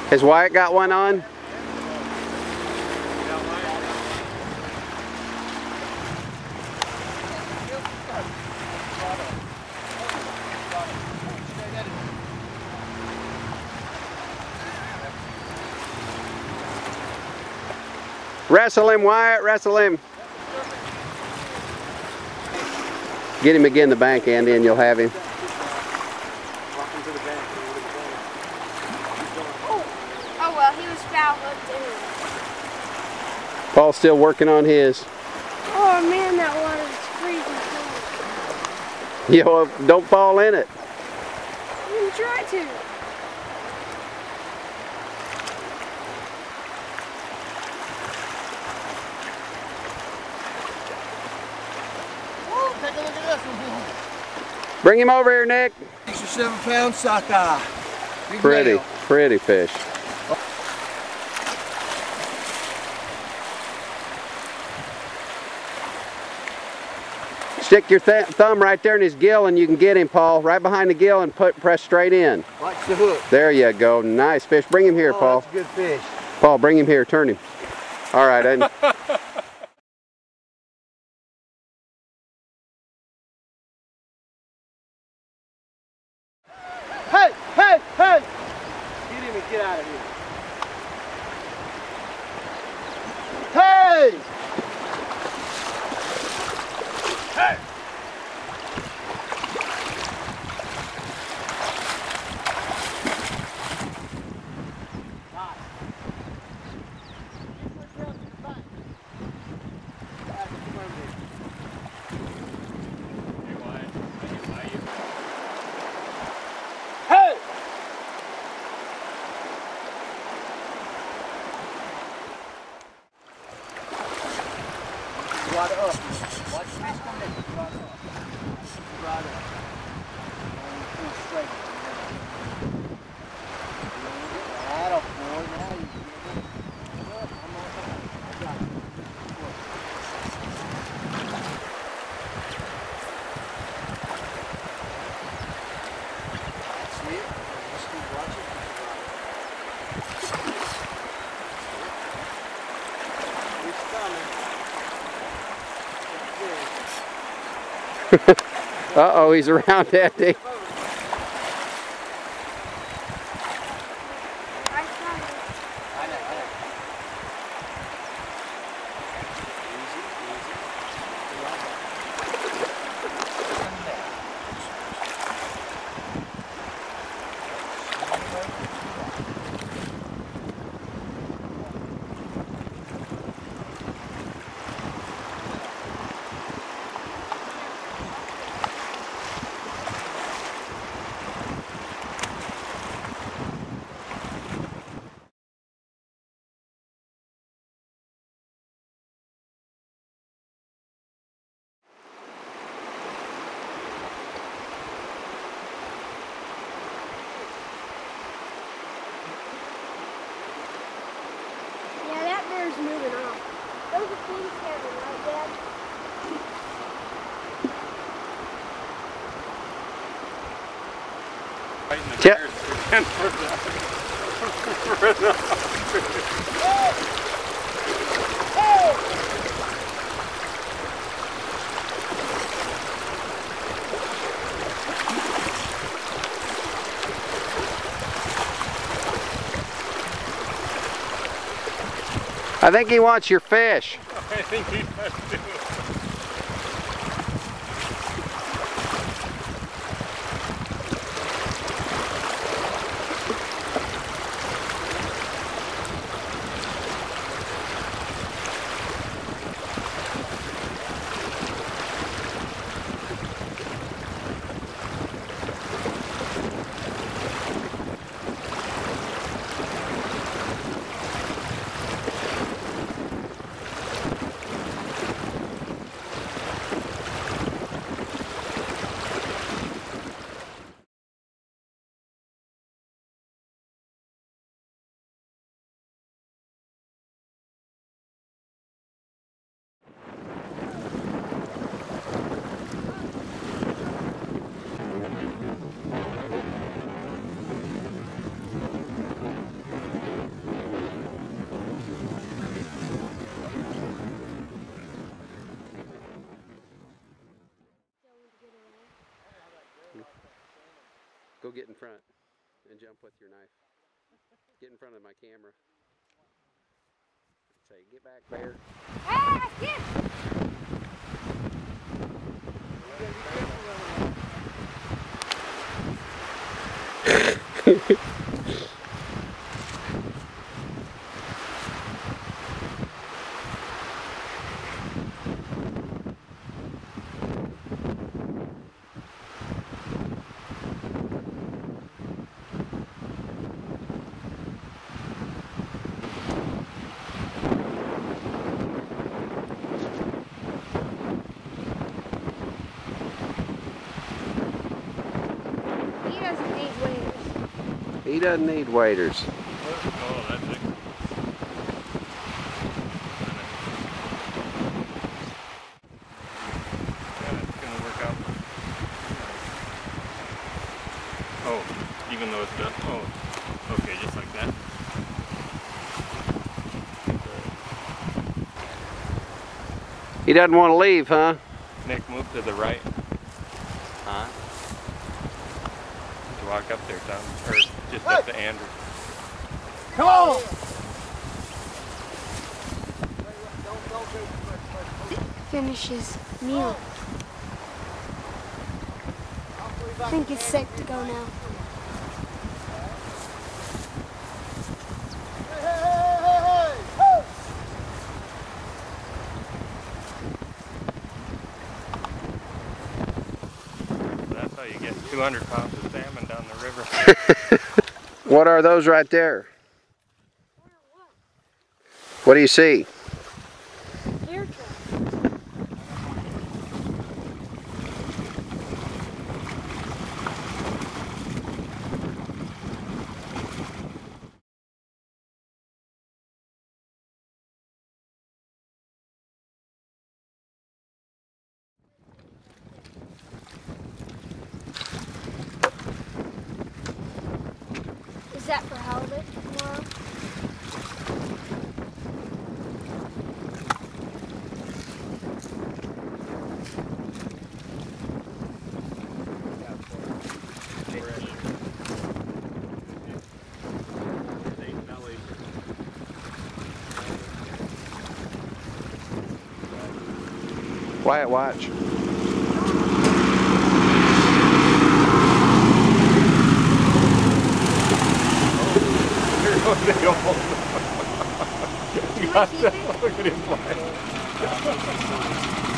Has Wyatt got one on? Wrestle him, Wyatt, wrestle him. Get him again the bank, Andy, and you'll have him. Oh well, he was foul hooked anyway. Paul's still working on his. Oh man, that water is freezing cold. You know, don't fall in it. I didn't try to. Take a look at this one. Bring him over here, Nick. 6 or 7 pound sockeye. Big Pretty, male. pretty fish. Stick your thumb right there in his gill and you can get him, Paul. Right behind the gill and press straight in. Watch the hook. There you go. Nice fish. Bring him here, Paul. That's a good fish. Paul, bring him here. Turn him. All right. Hey, hey, hey! Get him and get out of here. Hey! Hey! Hey! Right up. Watch the fish come in. Right up. Right up. Pull straight. That'll boy. Now you get it. Look, I'm on top. I got it. See it? Just keep watching. He's coming. Uh-oh, he's around, Andy. Yeah, that bear's moving on. Those are things heavy, right, Dad? Yep. I think he wants your fish. I think he does too. get in front and jump with your knife. Get in front of my camera. Say, get back, bear. Ah, get! He doesn't need waders. Oh, that's it. Yeah, it's gonna work out. Oh, even though it's done. Oh, okay, just like that. He doesn't want to leave, huh? Nick, move to the right. Huh? To walk up there, Tom. Or just up to Andrew. Come on! Finish his meal. I think it's safe to go now. That's how you get 200 pounds of salmon down the river. What are those right there? What do you see? Deer tracks. Is that for halibut tomorrow? Quiet watch. Look at him fly.